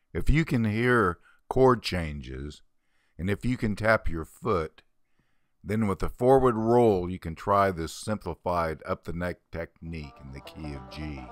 If you can hear chord changes, and if you can tap your foot, then with a forward roll you can try this simplified up the neck technique in the key of G.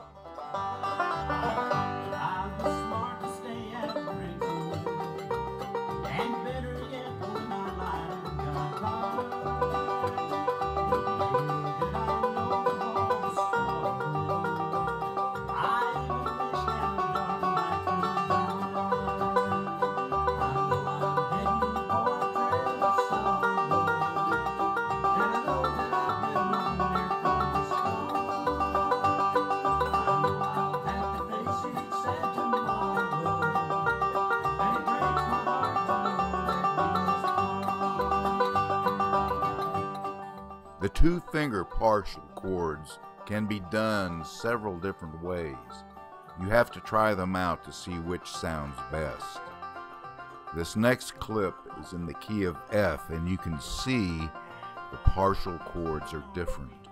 The two-finger partial chords can be done several different ways. You have to try them out to see which sounds best. This next clip is in the key of F, and you can see the partial chords are different.